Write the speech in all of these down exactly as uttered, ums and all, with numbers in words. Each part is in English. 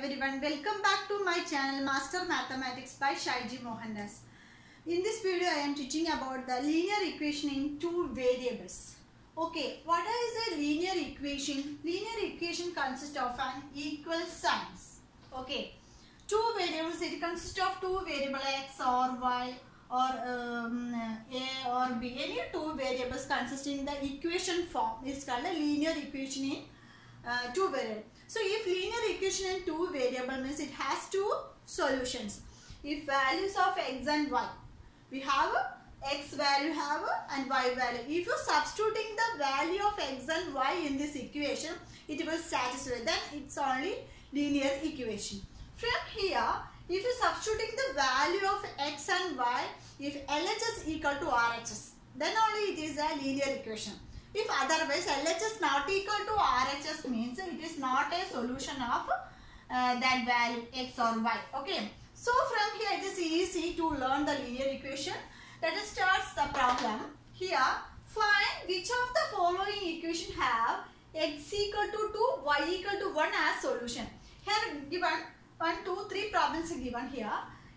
everyone, welcome back to my channel Master Mathematics by Shaiji Mohandas. In this video I am teaching about the linear equation in two variables. Okay, what is a linear equation? Linear equation consists of an equal signs. Okay, two variables, it consists of two variables x or y or um, a or b. Any two variables consisting the equation form is called a linear equation in uh, two variables. So if linear equation in two variable means it has two solutions. If values of x and y, we have x value have and y value. If you substituting the value of x and y in this equation, it will satisfy. Then it's only linear equation. From here, if you substituting the value of x and y, if L H S equal to R H S, then only it is a linear equation. If otherwise L H S not equal to R H S means it is not a solution of uh, that value x or y. Okay. So from here it is easy to learn the linear equation. Let us start the problem. Here find which of the following equation have x equal to two, y equal to one as solution. Here given one, two, three problems given here.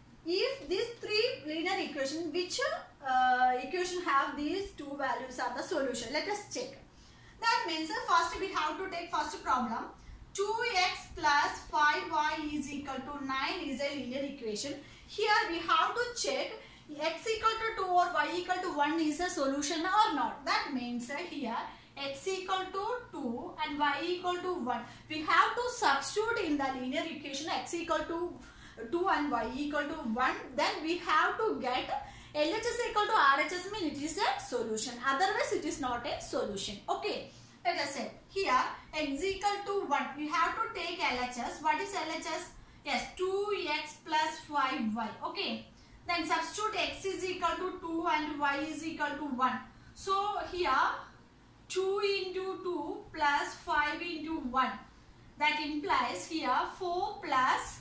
If these three linear equation, which uh, equation have these two values are the solution? Let us check. That means uh, first we have to take first problem. two x plus five y is equal to nine is a linear equation. Here we have to check x equal to two or y equal to one is a solution or not. That means uh, here x equal to two and y equal to one. We have to substitute in the linear equation x equal to two and y equal to one. Then we have to get L H S equal to R H S mean it is a solution. Otherwise it is not a solution. Okay. Let us say here x equal to one. We have to take L H S. What is L H S? Yes, two x plus five y. Okay. Then substitute x is equal to two and y is equal to one. So here two into two plus five into one. That implies here four plus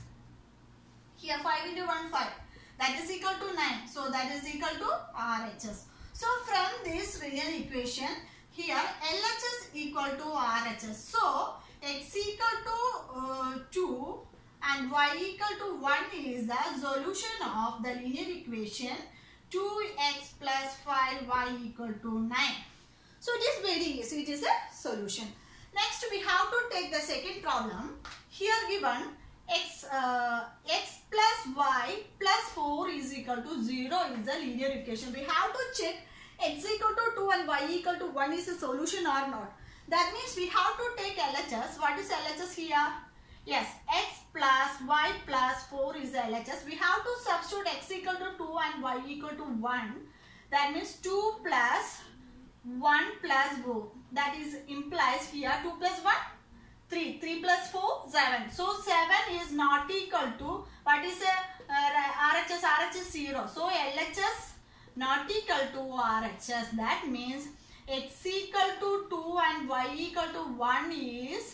here five into one, five. That is equal to nine. So that is equal to R H S. So from this linear equation, here L H S equal to R H S. So x equal to uh, two and y equal to one is the solution of the linear equation two x plus five y equal to nine. So it is very easy. It is a solution. Next we have to take the second problem. Here given x uh, x plus y plus four is equal to zero is the linear equation. We have to check x equal to two and y equal to one is a solution or not. That means we have to take L H S. What is L H S here? Yes, x plus y plus four is L H S. We have to substitute x equal to two and y equal to one. That means two plus one plus four. That is implies here two plus one. three. three plus four, seven. So seven is not equal to, what is a uh, R H S? R H S zero. So L H S not equal to R H S. That means x equal to two and y equal to one is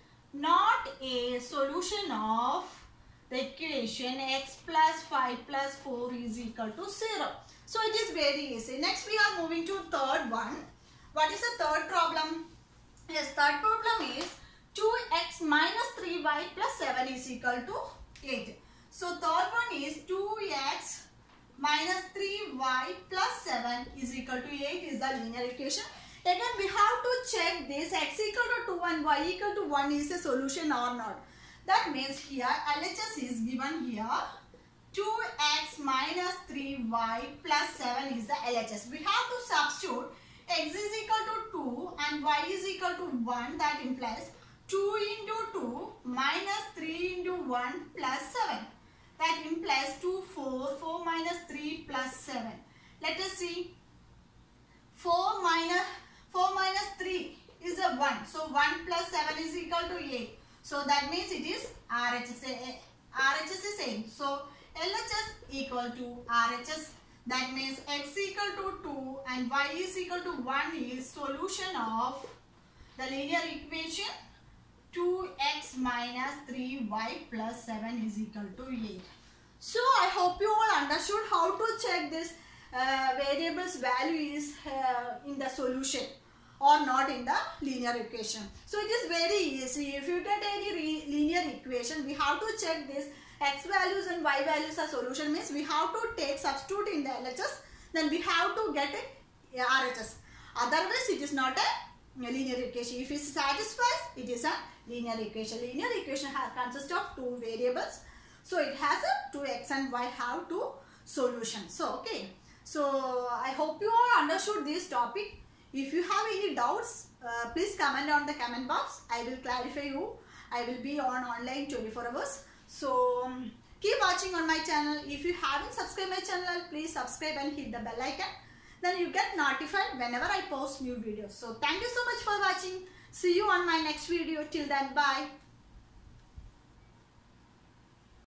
not a solution of the equation x plus five plus four is equal to zero. So it is very easy. Next we are moving to third one. What is the third problem? Yes, third problem is two x minus three y plus seven is equal to eight. So third one is two x minus three y plus seven is equal to eight is the linear equation. Again we have to check this x equal to two and y equal to one is a solution or not. That means here L H S is given here two x minus three y plus seven is the L H S. We have to substitute x is equal to two and y is equal to one. That implies two into two minus three into one plus seven. That implies two, four, four minus three plus seven. Let us see. four minus, four minus three is a one. So one plus seven is equal to eight. So that means it is R H S. R H S is same. So L H S equal to R H S. That means x equal to two and y is equal to one is solution of the linear equation two x minus three y plus seven is equal to eight. So I hope you all understood how to check this uh, variable's value is uh, in the solution. or not in the linear equation. So it is very easy. If you get any linear equation, we have to check this x values and y values are solution, means we have to take substitute in the L H S, then we have to get a R H S. Otherwise it is not a linear equation. If it satisfies, it is a linear equation. Linear equation has consists of two variables. So it has a two x and y have two solutions. So okay. So I hope you all understood this topic. If you have any doubts, uh, please comment on the comment box. I will clarify you. I will be on online twenty-four hours. So um, keep watching on my channel. If you haven't subscribed my channel, please subscribe and hit the bell icon. Then you get notified whenever I post new videos. So thank you so much for watching. See you on my next video. Till then, bye.